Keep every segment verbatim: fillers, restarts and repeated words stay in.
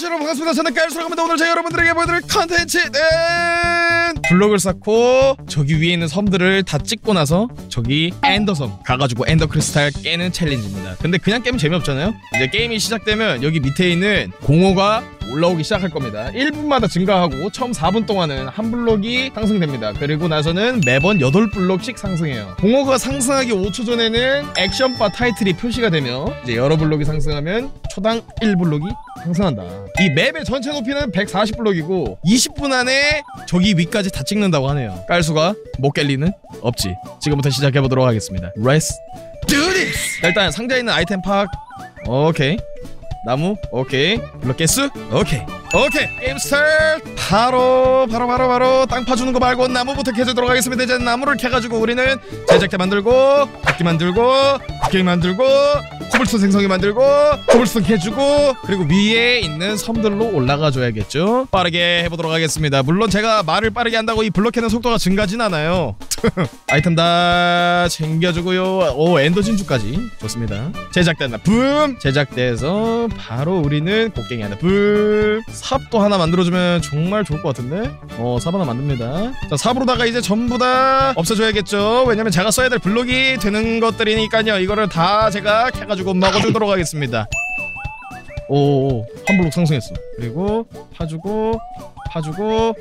안녕하세요 여러분, 반갑습니다. 저는 깔수라고 합니다. 오늘 제가 여러분들에게 보여드릴 컨텐츠는 블록을 쌓고 저기 위에 있는 섬들을 다 찍고 나서 저기 엔더섬 가가지고 엔더 크리스탈 깨는 챌린지입니다. 근데 그냥 깨면 재미없잖아요. 이제 게임이 시작되면 여기 밑에 있는 공허가 올라오기 시작할 겁니다. 일 분마다 증가하고 처음 사 분 동안은 한 블록이 상승됩니다. 그리고 나서는 매번 여덟 블록씩 상승해요. 공허가 상승하기 오 초 전에는 액션바 타이틀이 표시가 되며 이제 여러 블록이 상승하면 초당 일 블록이 상승한다. 이 맵의 전체 높이는 백사십 블록이고 이십 분 안에 저기 위까지 다 찍는다고 하네요. 깔수가 못 깰 리는 없지. 지금부터 시작해보도록 하겠습니다. Let's do this! 일단 상자에 있는 아이템 파악. 오케이. 나무 오케이. 블록 개수 오케이. 오케이 게임 스타트. 바로 바로 바로 바로 땅 파주는 거 말고 나무부터 캐주도록 하겠습니다. 이제 나무를 캐가지고 우리는 제작대 만들고 바퀴 만들고 곡괭이 만들고 코블스톤 생성기 만들고 코블스톤 캐주고 그리고 위에 있는 섬들로 올라가 줘야겠죠. 빠르게 해보도록 하겠습니다. 물론 제가 말을 빠르게 한다고 이 블록 캐는 속도가 증가하진 않아요. 아이템 다 챙겨주고요. 오 엔더 진주까지 좋습니다. 제작대나 붐. 제작대에서 바로 우리는 곡괭이 하나 붐. 삽도 하나 만들어주면 정말 좋을 것 같은데. 어 삽 하나 만듭니다. 자 삽으로다가 이제 전부 다 없애줘야겠죠. 왜냐면 제가 써야 될 블록이 되는 것들이니까요. 이거를 다 제가 캐가지고 먹어주도록 하겠습니다. 오 한 블록 상승했어. 그리고 파주고 파주고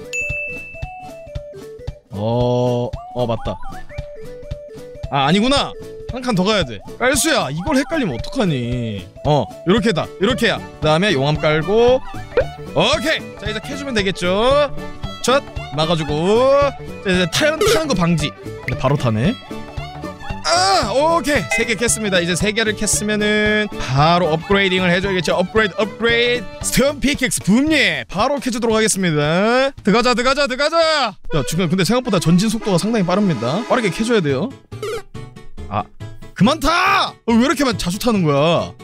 어... 어 맞다. 아 아니구나. 한 칸 더 가야돼. 깔수야 이걸 헷갈리면 어떡하니. 어 요렇게다 요렇게야. 그 다음에 용암 깔고 오케이. 자 이제 캐주면 되겠죠. 첫 막아주고 자, 이제 타연 타는 거 방지. 근데 바로 타네. 아 오케이 세 개 캤습니다. 이제 세 개를 캤으면은 바로 업그레이딩을 해줘야겠죠. 업그레이드 업그레이드 스톰 피켓스 붐예 바로 캐주도록 하겠습니다. 들어가자 들어가자 들어가자. 야 지금 근데 생각보다 전진 속도가 상당히 빠릅니다. 빠르게 캐줘야 돼요. 아 그만 타! 어, 왜 이렇게만 자주 타는 거야?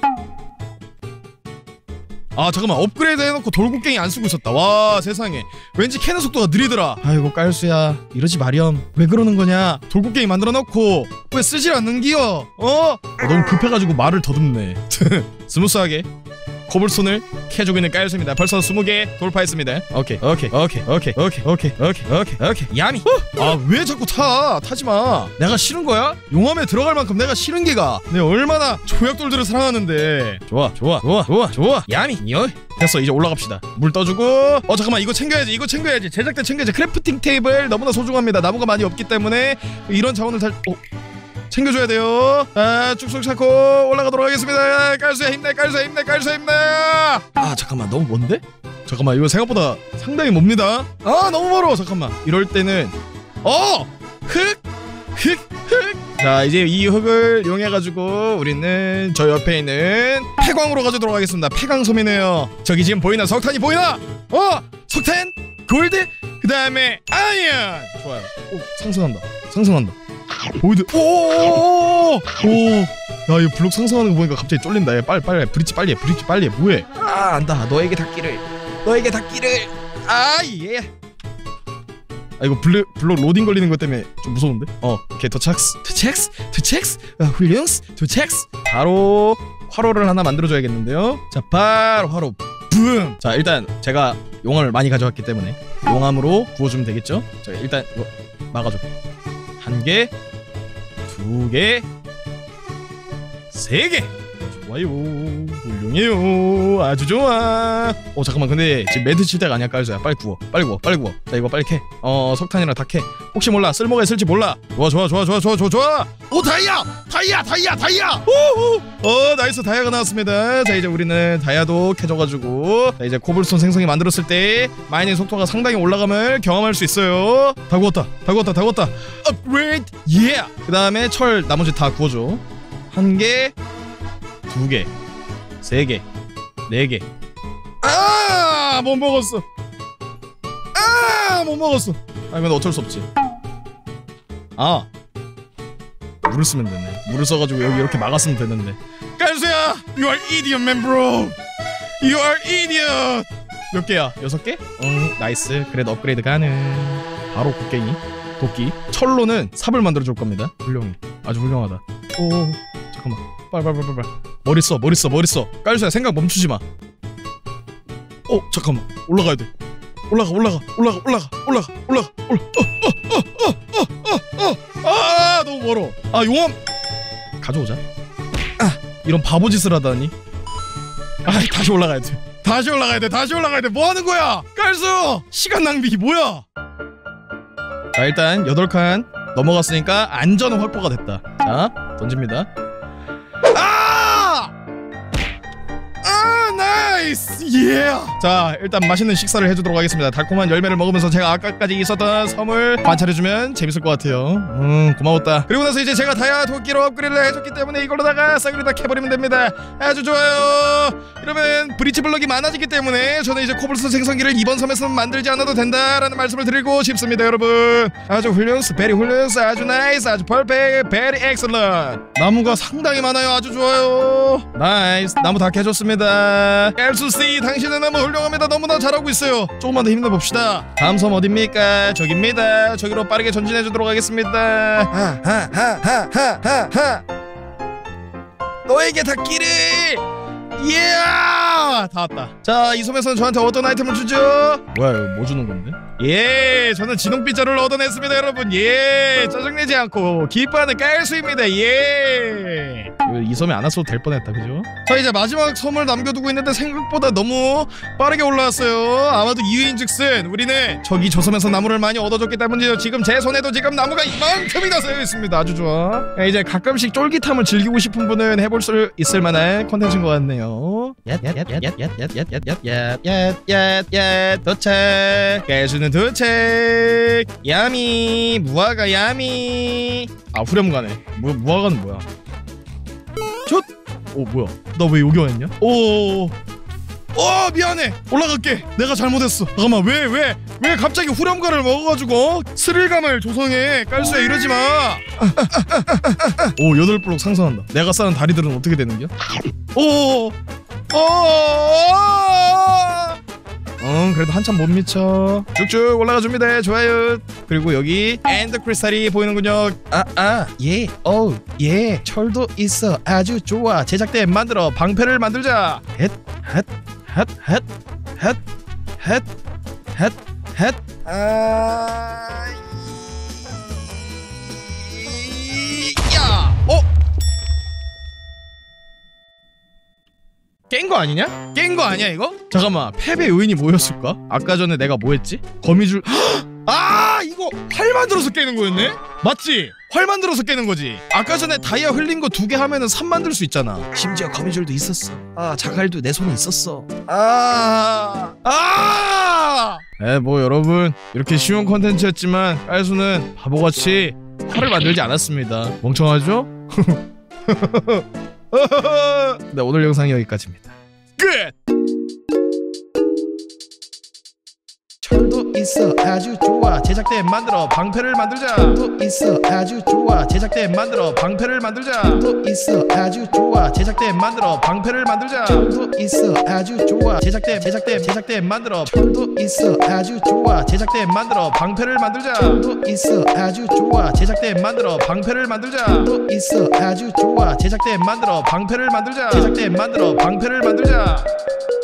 아 잠깐만 업그레이드 해놓고 돌곡괭이 안 쓰고 있었다. 와 세상에 왠지 캐는 속도가 느리더라. 아이고 깔수야 이러지 마렴. 왜 그러는 거냐. 돌곡괭이 만들어 놓고 왜 쓰질 않는기요. 어? 아, 너무 급해가지고 말을 더듬네. 스무스하게 코블스톤을 캐주고 있는 깔수입니다. 벌써 스무 개 돌파했습니다. 오케이 오케이 오케이 오케이 오케이 오케이 오케이 오케이 오케이 야미. 아 왜 자꾸 타? 타지마. 내가 싫은 거야? 용암에 들어갈 만큼 내가 싫은 게가. 내가 얼마나 조약돌들을 사랑하는데. 좋아 좋아 좋아 좋아 좋아 야미. 여 됐어. 이제 올라갑시다. 물 떠주고. 어 잠깐만 이거 챙겨야지. 이거 챙겨야지. 제작대 챙겨야지. 크래프팅 테이블 너무나 소중합니다. 나무가 많이 없기 때문에 이런 자원을 잘 어? 챙겨줘야 돼요. 아 쭉쭉 찾고 올라가도록 하겠습니다. 깔수야 힘내 깔수야 힘내 깔수야 힘내. 아 잠깐만 너무 먼데? 잠깐만 이거 생각보다 상당히 멉니다. 아 너무 멀어. 잠깐만 이럴 때는 어! 흙! 흙! 흙! 자 이제 이 흙을 이용해가지고 우리는 저 옆에 있는 폐광으로 가져도록 하겠습니다. 폐광섬이네요. 저기 지금 보이나? 석탄이 보이나? 어! 석탄! 골드! 그 다음에 아이언! 좋아요. 오 상승한다 상승한다. 보이드. 오오오오오. 야 이거 블록 상승하는 거 보니까 갑자기 쫄린다. 야 빨리 빨리 브릿지 빨리 해. 브릿지 빨리 해. 뭐해? 아 안다. 너에게 닿기를. 너에게 닿기를. 아 예. 아 이거 블록 블록 로딩 걸리는 것 때문에 좀 무서운데? 어 오케이 도착스 도착스 도착스 훌륭스 도착스. 바로 화로를 하나 만들어줘야겠는데요. 자 바로 화로 붐. 자 일단 제가 용암을 많이 가져왔기 때문에 용암으로 부어주면 되겠죠. 자 일단 이거 막아줘. 한 개, 두 개, 세 개. 좋아요. 훌륭해요. 아주 좋아. 어 잠깐만 근데 지금 매드 칠 때가 아니야 깔수야. 빨리 구워 빨리 구워 빨리 구워. 자 이거 빨리 캐. 어 석탄이랑 다 캐. 혹시 몰라 쓸모가 있을지 몰라. 좋아 좋아 좋아 좋아 좋아 좋아 좋아. 오 다이아 다이아 다이아 다이아. 오오. 어 나이스 다이아가 나왔습니다. 자 이제 우리는 다이아도 캐줘가지고 자 이제 코블스톤 생성이 만들었을 때 마이닝 속도가 상당히 올라감을 경험할 수 있어요. 다 구웠다 다 구웠다 다 구웠다. 업그레이드 예. 그 다음에 철 나머지 다 구워줘. 한 개 두 개, 세 개, 네 개. 아, 못 먹었어. 아, 못 먹었어. 아, 이건 어쩔 수 없지. 아, 물을 쓰면 되네. 물을 써가지고 여기 이렇게 막았으면 되는데. 깔수야, you are idiot, man, bro. You are idiot. 몇 개야? 여섯 개? 응, 나이스. 그래도 업그레이드 가능. 바로 곡괭이, 도끼. 철로는 삽을 만들어 줄 겁니다. 훌륭해. 아주 훌륭하다. 오, 잠깐만. 빨빨빨빨빨. 머리 써 머리 써 머리 써. 깔수야 생각 멈추지 마. 어 잠깐만 올라가야 돼. 올라가 올라가 올라가 올라가 올라가 올라가 올라. 어어어어어어어아 너무 멀어. 아 용암 가져오자. 아 이런 바보 짓을 하다니. 아 다시 올라가야 돼. 다시 올라가야 돼. 다시 올라가야 돼. 뭐 하는 거야? 깔수 시간 낭비 뭐야? 자 일단 여덟 칸 넘어갔으니까 안전은 확보가 됐다. 자 던집니다. 아! 아 나이스 예. 자 일단 맛있는 식사를 해주도록 하겠습니다. 달콤한 열매를 먹으면서 제가 아까까지 있었던 섬을 관찰해주면 재밌을 것 같아요. 음 고마웠다. 그리고 나서 이제 제가 다이아 도끼로 업그레이드를 해줬기 때문에 이걸로다가 싸그리 다 캐버리면 됩니다. 아주 좋아요. 이러면 브리치 블럭이 많아지기 때문에 저는 이제 코블스톤 생성기를 이번 섬에서는 만들지 않아도 된다라는 말씀을 드리고 싶습니다. 여러분 아주 훌륭스 베리 훌륭스 아주 나이스 아주 퍼펙트 베리 엑셀런트. 나무가 상당히 많아요. 아주 좋아요. 나이스 나무 다 캐줬습니다. 엘수씨 당신은 너무 훌륭합니다. 너무나 잘하고 있어요. 조금만 더 힘내봅시다. 다음 섬 어딥니까? 저깁니다. 저기로 빠르게 전진해주도록 하겠습니다. 하하하하하하 너에게 닿기를. 예! 다 왔다. 자, 이 섬에서는 저한테 어떤 아이템을 주죠? 뭐야, 이거 뭐 주는 건데? 예! 저는 진홍빛자를 얻어냈습니다, 여러분. 예! 짜증내지 않고 기뻐하는 깔수입니다. 예! 이 섬에 안 왔어도 될 뻔했다, 그죠? 자, 이제 마지막 섬을 남겨두고 있는데 생각보다 너무 빠르게 올라왔어요. 아마도 이유인즉슨 우리는 저기 저 섬에서 나무를 많이 얻어줬기 때문이죠. 지금 제 손에도 지금 나무가 이만큼이나 쌓여 있습니다. 아주 좋아. 야, 이제 가끔씩 쫄깃함을 즐기고 싶은 분은 해볼 수 있을 만한 컨텐츠인 것 같네요. 얏얏얏얏얏얏얏얏얏얏얏 도착. 깨수는 도착. 야미 무화과 야미. 아 후렴가네. 무, 무화과는 뭐야? 첫! 오 뭐야 나 왜 여기 와있냐? 오오오 어 미안해 올라갈게. 내가 잘못했어. 잠깐만 왜 왜 왜 갑자기 후렴가를 먹어가지고 스릴감을 조성해. 깔수야 이러지마. 오 여덟 블록 상승한다. 내가 쌓은 다리들은 어떻게 되는겨? 오오오 어 그래도 한참 못 미쳐. 쭉쭉 올라가 줍니다. 좋아요. 그리고 여기 엔더 크리스탈이 보이는군요. 아아예 어우 예 철도 있어. 아주 좋아. 제작대 만들어 방패를 만들자. 헷헷헷헷헷헷헷헷 아 야 어 깬 거 아니냐? 깬 거 아니야 이거? 잠깐만 패배 요인이 뭐였을까? 아까 전에 내가 뭐 했지? 거미줄 아 이거 활 만들어서 깨는 거였네? 맞지? 활 만들어서 깨는 거지. 아까 전에 다이아 흘린 거 두 개 하면은 삽 만들 수 있잖아. 심지어 거미줄도 있었어. 아 자갈도 내 손에 있었어. 아 아! 에 뭐 여러분 이렇게 쉬운 컨텐츠였지만 깔수는 바보같이 활을 만들지 않았습니다. 멍청하죠? 네 오늘 영상이 여기까지입니다. 끝! 철도 있어 아주 좋아. 제작대 만들어 방패를 만들자. 철도 있어 아주 좋아. 제작대 만들어 방패를 만들자. 철도 있어 아주 좋아. 제작대 만들어 방패를 만들자. 철도 있어 아주 좋아. 제작대 제작대 제작대 만들어. 철도 있어 아주 좋아. 제작대 만들어 방패를 만들자. 철도 있어 아주 좋아. 제작대 만들어 방패를 만들자. 철도 있어 아주 좋아. 제작대 만들어 방패를 만들자. 제작대 만들어 방패를 만들자.